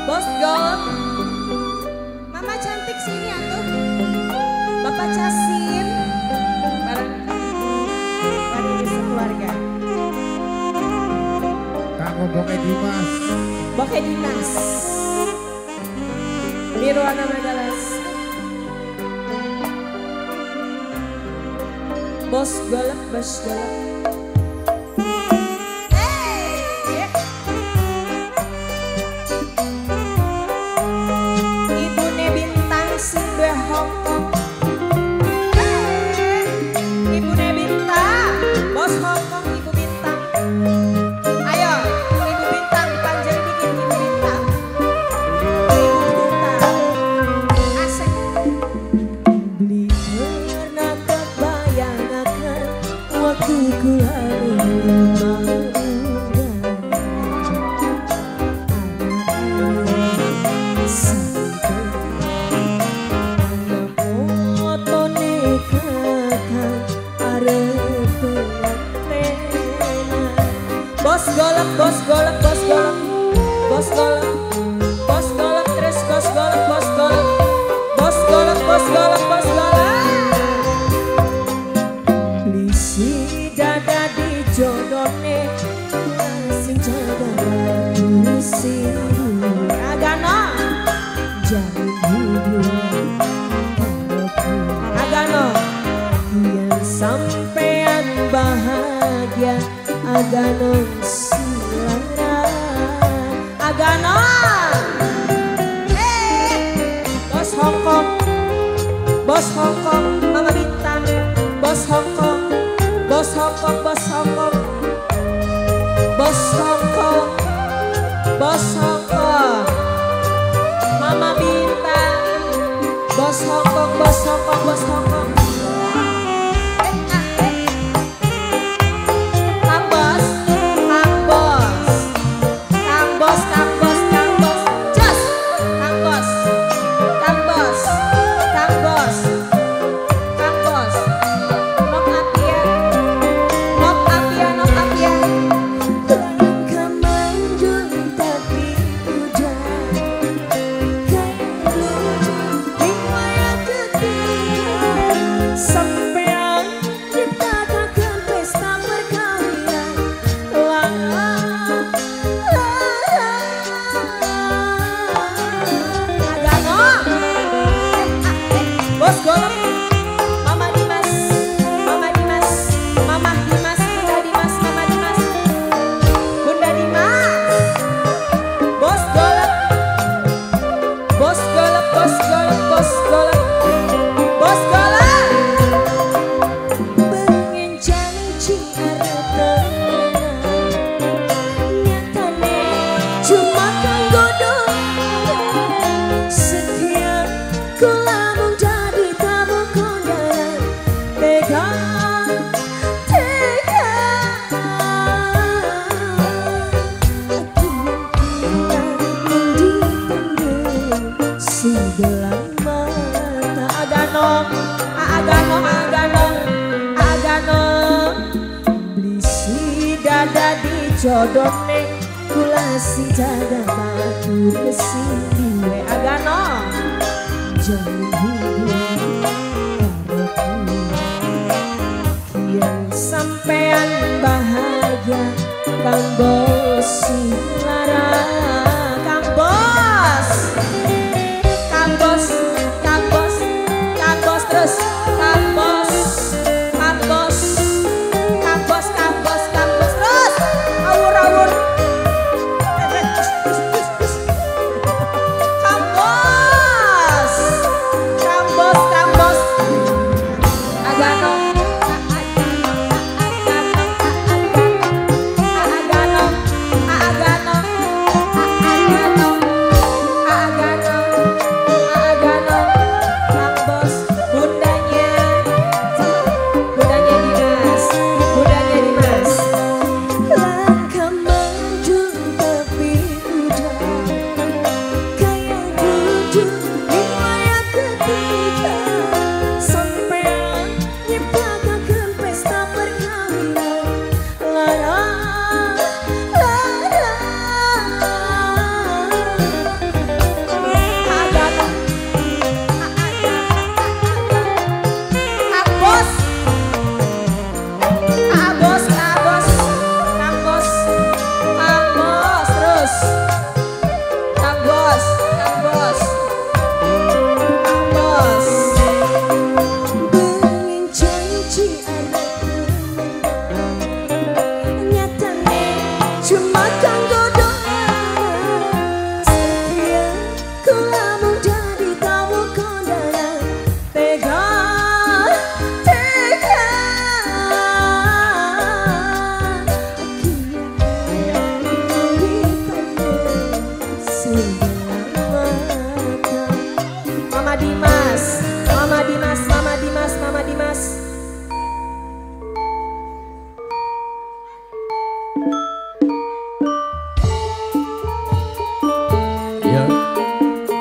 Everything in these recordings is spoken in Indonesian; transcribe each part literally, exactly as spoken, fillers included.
Bos Gold, Mama cantik sini atuh. Bapak Casim, bareng bareng sekeluarga. Kanggo Boke Dimas. Boke Dimas. Nirwana Magalas. Bos Golek, Bos Golek. Bos golek, bos golek, bos golek, bos golek, bos golek, terus bos golek, bos golek, bos golek, bos golek, bos golek. Lisi dada di jodone, sing jaga lisi agano, jalin hubungan agano, yang sampean bahagia. Agano silara, agano, hey, bos Hongkong, bos Hongkong, Mama Bintang, bos Hongkong, bos Hongkong, bos Hongkong, bos Hongkong, bos Hongkong, Mama Bintang, bos Hongkong, bos Hongkong, bos Hongkong. Bos golek, Mama Dimas, Mama Dimas, Mama Dimas, Bunda Dimas, Mama Dimas, Bunda Dimas. Bos golek, bos golek, bos golek, bos golek, bos golek. Pengen janji arep tenan, nyatane cuma kanggo doa. Sekian kula agano, agano, agano, blisi dada di jodone, kula si jaga matur kesini agano, jalin hubungan karo yang sampean bahagia, kang bos lara, kang bos, kang bos. Terus Kang Bos, Kang Bos, Kang Bos, Kang Bos, Kang Bos, terus awur-awur. Kang Bos, Kang Bos, Kang Bos. Agano, agano, agano, agano,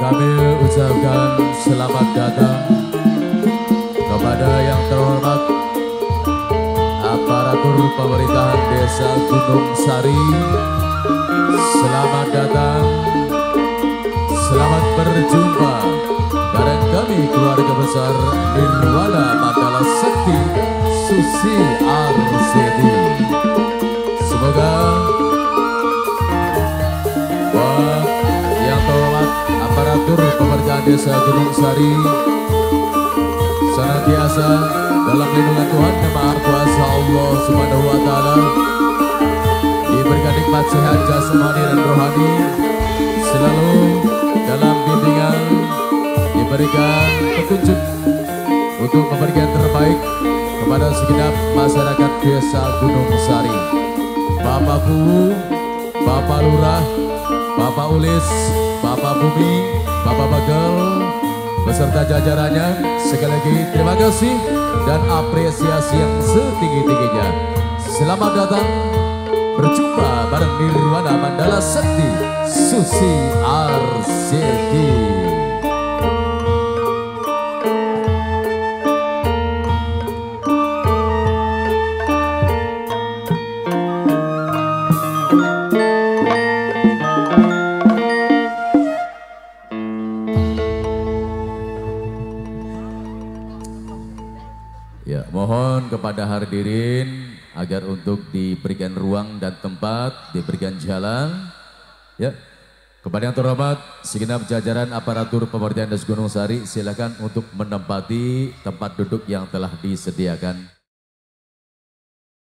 kami ucapkan selamat datang kepada yang terhormat aparatur pemerintahan Desa Gunung Sari. Selamat datang, selamat berjumpa bareng kami keluarga besar Nirwana Mandala Sekti Susi Arseti. Semoga buat yang terhormat aparatur pemerintahan Desa Gunung Sari senantiasa dalam lindungan Tuhan dan Maha Kuasa Allah Subhanahu wa Ta'ala, diberikan nikmat sehat jasmani dan rohani, selalu dalam bimbingan, diberikan petunjuk untuk memberikan yang terbaik kepada segenap masyarakat Desa Gunung Sari. Bapakku, Bapak Lurah, Bapak Ulis, Bapak Bumi, Bapak Bagel, beserta jajarannya, sekali lagi terima kasih dan apresiasi yang setinggi-tingginya. Selamat datang, berjumpa bareng Nirwana Mandala Sekti Susi Arseti. Ya, mohon kepada hadirin agar untuk diberikan ruang dan tempat, diberikan jalan. Ya, kepada yang terhormat segenap jajaran aparatur pemerintahan Desa Gunung Sari, silakan untuk menempati tempat duduk yang telah disediakan.